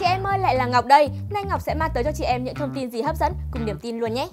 Chị em ơi, lại là Ngọc đây. Nay Ngọc sẽ mang tới cho chị em những thông tin gì hấp dẫn, cùng điểm tin luôn nhé.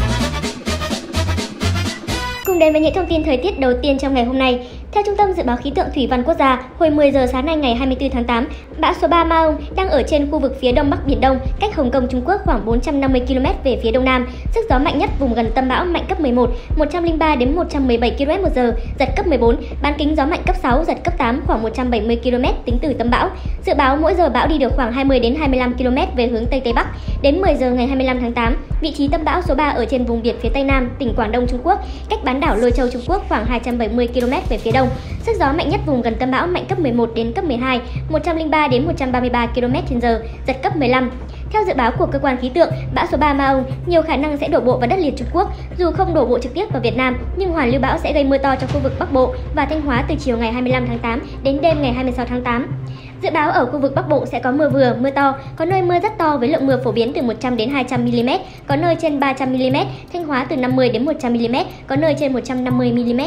Cùng đến với những thông tin thời tiết đầu tiên trong ngày hôm nay. Theo Trung tâm Dự báo Khí tượng Thủy văn Quốc gia, hồi 10 giờ sáng nay ngày 24 tháng 8, bão số 3 Maung đang ở trên khu vực phía đông bắc Biển Đông, cách Hồng Kông Trung Quốc khoảng 450 km về phía đông nam. Sức gió mạnh nhất vùng gần tâm bão mạnh cấp 11, 103 đến 117 km/h, giật cấp 14, bán kính gió mạnh cấp 6, giật cấp 8 khoảng 170 km tính từ tâm bão. Dự báo mỗi giờ bão đi được khoảng 20 đến 25 km về hướng tây tây bắc. Đến 10 giờ ngày 25 tháng 8, vị trí tâm bão số 3 ở trên vùng biển phía tây nam, tỉnh Quảng Đông Trung Quốc, cách bán đảo Lôi Châu Trung Quốc khoảng 270 km về phía đông. Sức gió mạnh nhất vùng gần tâm bão mạnh cấp 11 đến cấp 12, 103 đến 133 km/h, giật cấp 15. Theo dự báo của cơ quan khí tượng, bão số 3 Maung nhiều khả năng sẽ đổ bộ vào đất liền Trung Quốc. Dù không đổ bộ trực tiếp vào Việt Nam, nhưng hoàn lưu bão sẽ gây mưa to cho khu vực Bắc Bộ và Thanh Hóa từ chiều ngày 25 tháng 8 đến đêm ngày 26 tháng 8. Dự báo ở khu vực Bắc Bộ sẽ có mưa vừa, mưa to, có nơi mưa rất to với lượng mưa phổ biến từ 100 đến 200 mm, có nơi trên 300 mm, Thanh Hóa từ 50 đến 100 mm, có nơi trên 150 mm.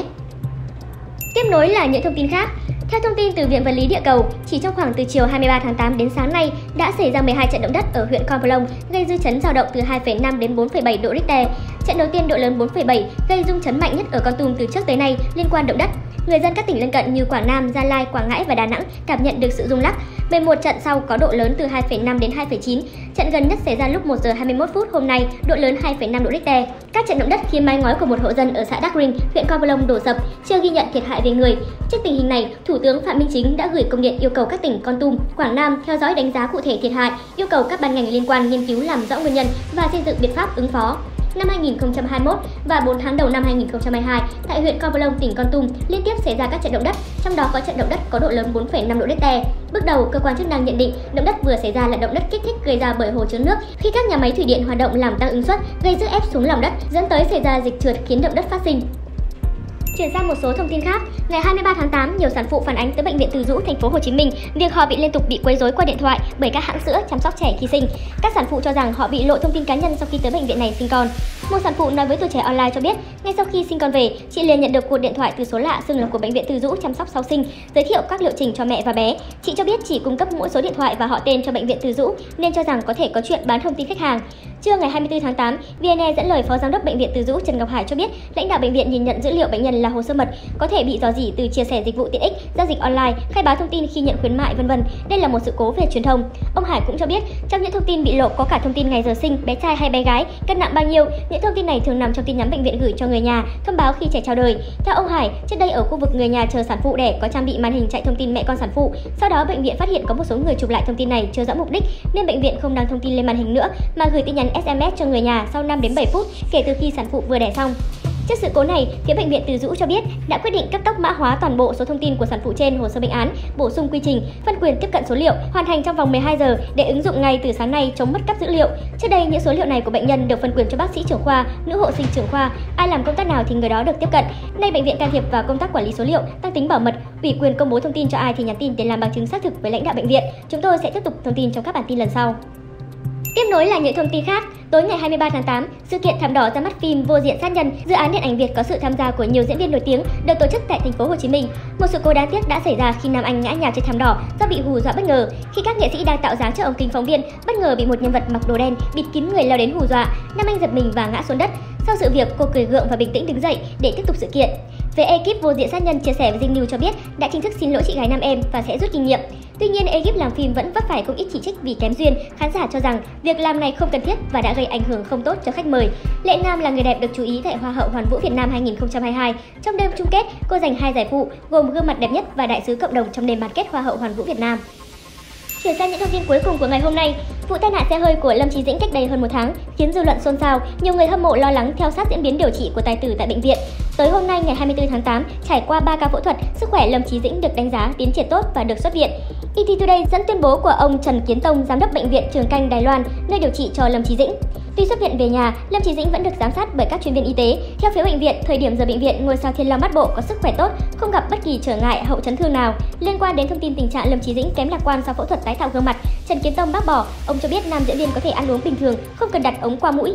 Tiếp nối là những thông tin khác. Theo thông tin từ Viện Vật lý Địa cầu, chỉ trong khoảng từ chiều 23 tháng 8 đến sáng nay đã xảy ra 12 trận động đất ở huyện Con Plong, gây dư chấn dao động từ 2,5 đến 4,7 độ Richter. Trận đầu tiên độ lớn 4,7 gây rung chấn mạnh nhất ở Kon Tum từ trước tới nay liên quan động đất. Người dân các tỉnh lân cận như Quảng Nam, Gia Lai, Quảng Ngãi và Đà Nẵng cảm nhận được sự rung lắc. 11 trận sau có độ lớn từ 2,5 đến 2,9. Trận gần nhất xảy ra lúc 1 giờ 21 phút hôm nay, độ lớn 2,5 độ Richter. Các trận động đất khiến mái ngói của một hộ dân ở xã Đắc Rinh, huyện Con Plong đổ sập, chưa ghi nhận thiệt hại về người. Trước tình hình này, Thủ tướng Phạm Minh Chính đã gửi công điện yêu cầu các tỉnh Kon Tum, Quảng Nam theo dõi đánh giá cụ thể thiệt hại, yêu cầu các ban ngành liên quan nghiên cứu làm rõ nguyên nhân và xây dựng biện pháp ứng phó. Năm 2021 và 4 tháng đầu năm 2022, tại huyện Con Plong, tỉnh Kon Tum liên tiếp xảy ra các trận động đất, trong đó có trận động đất có độ lớn 4,5 độ Richter. Bước đầu, cơ quan chức năng nhận định động đất vừa xảy ra là động đất kích thích gây ra bởi hồ chứa nước khi các nhà máy thủy điện hoạt động làm tăng ứng suất, gây sức ép xuống lòng đất, dẫn tới xảy ra dịch trượt khiến động đất phát sinh. Chuyển sang một số thông tin khác, ngày 23 tháng 8, nhiều sản phụ phản ánh tới bệnh viện Từ Dũ, thành phố Hồ Chí Minh việc họ bị liên tục bị quấy rối qua điện thoại bởi các hãng sữa chăm sóc trẻ khi sinh. Các sản phụ cho rằng họ bị lộ thông tin cá nhân sau khi tới bệnh viện này sinh con. Một sản phụ nói với Tuổi Trẻ Online cho biết, ngay sau khi sinh con về, chị liền nhận được cuộc điện thoại từ số lạ xưng là của bệnh viện Từ Dũ chăm sóc sau sinh, giới thiệu các liệu trình cho mẹ và bé. Chị cho biết chỉ cung cấp mỗi số điện thoại và họ tên cho bệnh viện Từ Dũ nên cho rằng có thể có chuyện bán thông tin khách hàng. Trưa ngày 24 tháng 8, VNE dẫn lời Phó Giám đốc bệnh viện Từ Dũ Trần Ngọc Hải cho biết, lãnh đạo bệnh viện nhìn nhận dữ liệu bệnh nhân là hồ sơ mật, có thể bị rò rỉ từ chia sẻ dịch vụ tiện ích, giao dịch online, khai báo thông tin khi nhận khuyến mại, v.v. Đây là một sự cố về truyền thông. Ông Hải cũng cho biết, trong những thông tin bị lộ có cả thông tin ngày giờ sinh, bé trai hay bé gái, cân nặng bao nhiêu. Những thông tin này thường nằm trong tin nhắn bệnh viện gửi cho người nhà, thông báo khi trẻ chào đời. Theo ông Hải, trước đây ở khu vực người nhà chờ sản phụ đẻ có trang bị màn hình chạy thông tin mẹ con sản phụ. Sau đó bệnh viện phát hiện có một số người chụp lại thông tin này chưa rõ mục đích, nên bệnh viện không đăng thông tin lên màn hình nữa mà gửi tin nhắn SMS cho người nhà sau 5 đến 7 phút kể từ khi sản phụ vừa đẻ xong. Trước sự cố này, phía bệnh viện Từ Dũ cho biết đã quyết định cấp tốc mã hóa toàn bộ số thông tin của sản phụ trên hồ sơ bệnh án, bổ sung quy trình, phân quyền tiếp cận số liệu, hoàn thành trong vòng 12 giờ để ứng dụng ngay từ sáng nay chống mất cắp dữ liệu. Trước đây, những số liệu này của bệnh nhân được phân quyền cho bác sĩ trưởng khoa, nữ hộ sinh trưởng khoa, ai làm công tác nào thì người đó được tiếp cận. Nay bệnh viện can thiệp vào công tác quản lý số liệu, tăng tính bảo mật, ủy quyền công bố thông tin cho ai thì nhắn tin để làm bằng chứng xác thực với lãnh đạo bệnh viện. Chúng tôi sẽ tiếp tục thông tin trong các bản tin lần sau. Tiếp nối là những thông tin khác. Tối ngày 23 tháng 8, sự kiện Thảm Đỏ ra mắt phim Vô Diện Sát Nhân, dự án điện ảnh Việt có sự tham gia của nhiều diễn viên nổi tiếng, được tổ chức tại thành phố Hồ Chí Minh. Một sự cố đáng tiếc đã xảy ra khi nam anh ngã nhào trên thảm đỏ do bị hù dọa bất ngờ. Khi các nghệ sĩ đang tạo dáng cho ống kính phóng viên, bất ngờ bị một nhân vật mặc đồ đen bịt kín người lao đến hù dọa. Nam anh giật mình và ngã xuống đất. Sau sự việc, cô cười gượng và bình tĩnh đứng dậy để tiếp tục sự kiện. Về ekip Vô Diện Sát Nhân chia sẻ với Dinh News cho biết đã chính thức xin lỗi chị gái nam em và sẽ rút kinh nghiệm. Tuy nhiên, ekip làm phim vẫn vấp phải không ít chỉ trích vì kém duyên. Khán giả cho rằng việc làm này không cần thiết và đã gây ảnh hưởng không tốt cho khách mời. Lệ Nam là người đẹp được chú ý tại Hoa hậu Hoàn vũ Việt Nam 2022. Trong đêm chung kết, cô giành 2 giải phụ gồm gương mặt đẹp nhất và đại sứ cộng đồng trong đêm bán kết Hoa hậu Hoàn vũ Việt Nam. Chuyển sang những thông tin cuối cùng của ngày hôm nay, vụ tai nạn xe hơi của Lâm Chí Dĩnh cách đây hơn 1 tháng khiến dư luận xôn xao, nhiều người hâm mộ lo lắng theo sát diễn biến điều trị của tài tử tại bệnh viện. Tới hôm nay ngày 24 tháng 8, trải qua 3 ca phẫu thuật, sức khỏe Lâm Chí Dĩnh được đánh giá tiến triển tốt và được xuất viện. ET Today dẫn tuyên bố của ông Trần Kiến Tông, giám đốc bệnh viện Trường Canh Đài Loan, nơi điều trị cho Lâm Chí Dĩnh. Tuy xuất viện về nhà, Lâm Chí Dĩnh vẫn được giám sát bởi các chuyên viên y tế. Theo phía bệnh viện, thời điểm rời bệnh viện, ngôi sao Thiên Long Bát Bộ có sức khỏe tốt, không gặp bất kỳ trở ngại hậu chấn thương nào. Liên quan đến thông tin tình trạng Lâm Chí Dĩnh kém lạc quan sau phẫu thuật tái tạo gương mặt, Trần Kiến Tông bác bỏ. Ông cho biết nam diễn viên có thể ăn uống bình thường, không cần đặt ống qua mũi.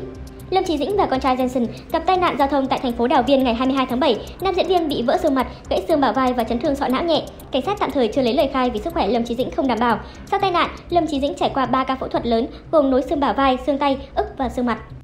Lâm Chí Dĩnh và con trai Jensen gặp tai nạn giao thông tại thành phố Đào Viên ngày 22 tháng 7. Nam diễn viên bị vỡ xương mặt, gãy xương bả vai và chấn thương sọ não nhẹ. Cảnh sát tạm thời chưa lấy lời khai vì sức khỏe Lâm Chí Dĩnh không đảm bảo. Sau tai nạn, Lâm Chí Dĩnh trải qua 3 ca phẫu thuật lớn gồm nối xương bả vai, xương tay, ức và xương mặt.